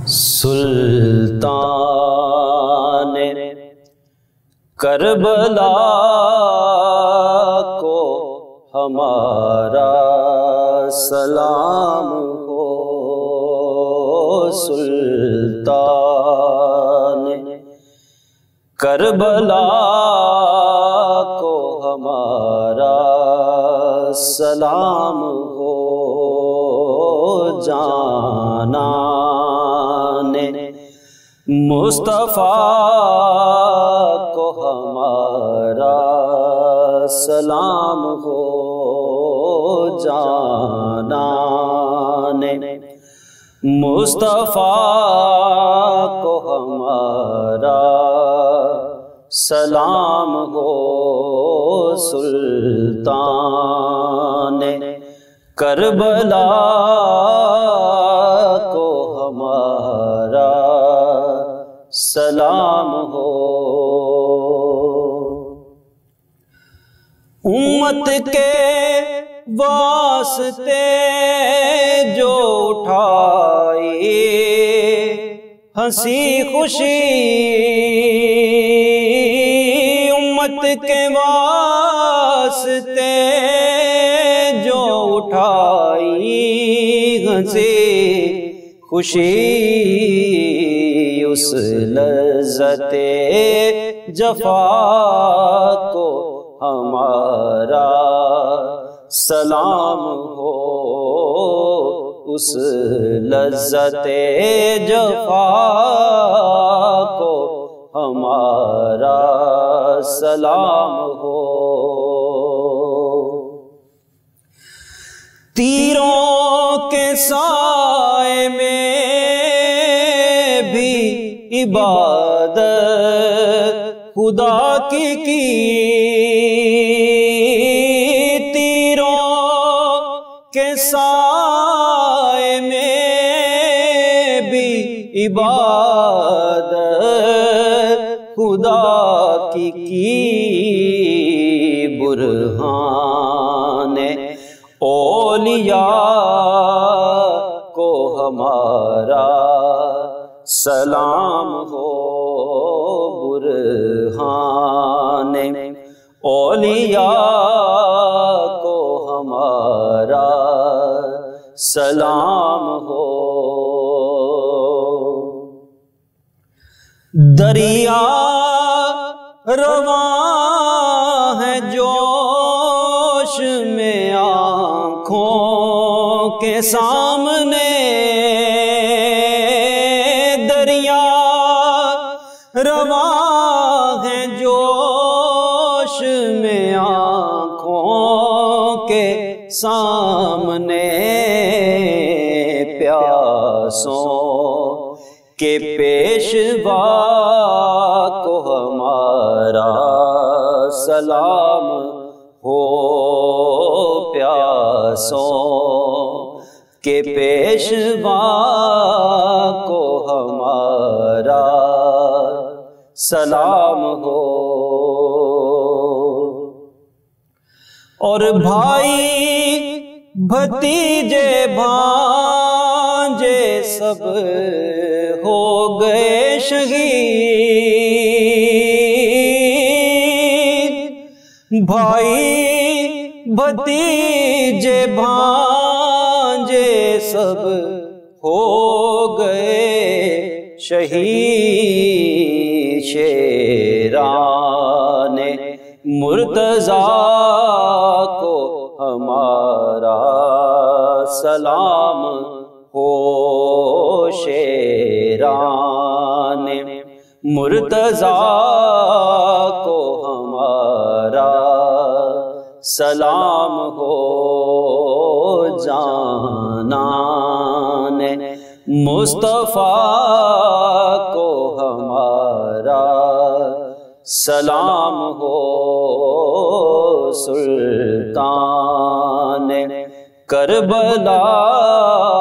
सुल्तान Karbala को हमारा सलाम हो। सुल्तान करबला को हमारा सलाम हो। जाना मुस्तफ़ा को हमारा सलाम हो। जाना मुस्तफ़ा को हमारा सलाम हो। सुल्तान करबला को हमारा सलाम हो। उम्मत के वास्ते जो उठाई हंसी खुशी, उम्मत के वास्ते जो उठाई हंसी खुशी, उस लज़्ज़ते जफ़ा को हमारा सलाम हो। उस लज़्ज़ते जफ़ा को हमारा सलाम हो। तीरों के साए में भी इबादत खुदा की। तीरों के साए में भी इबादत खुदा की। बुरहान औलिया को हमारा सलाम हो। बुरहान औलिया को हमारा सलाम हो। दरिया रवां है जोश में आँखों के सामने। दरिया रवां है जोश में आँखों के सामने। प्यासों के पेशवा को हमारा सलाम हो। प्यासों के पेशवा को हमारा सलाम हो। और भाई भतीजे भांजे सब हो गए शहीद। भाई भतीजे भांजे सब हो गए शहीद। शेरान मुर्तज़ा को हमारा सलाम हो। शेरान मुर्तज़ा को हमारा सलाम हो। जानान मुस्तफ़ा को हमारा सलाम हो। सुल्तान करबला